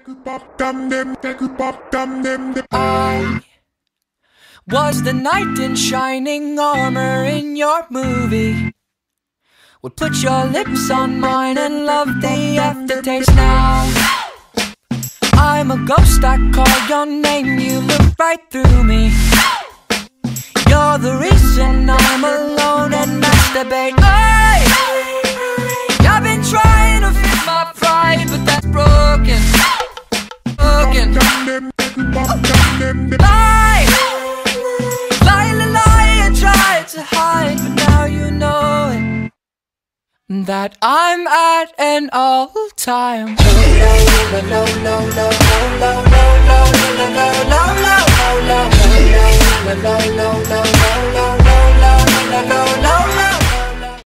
I was the knight in shining armor in your movie. Would put your lips on mine and love the aftertaste. Now I'm a ghost, I call your name, you look right through me. You're the reason I'm alone and masturbate. I've been trying to fix my pride, but that's broken. Lie, lie, lie, lie, I tried to hide, but now you know it, that I'm at an all-time low.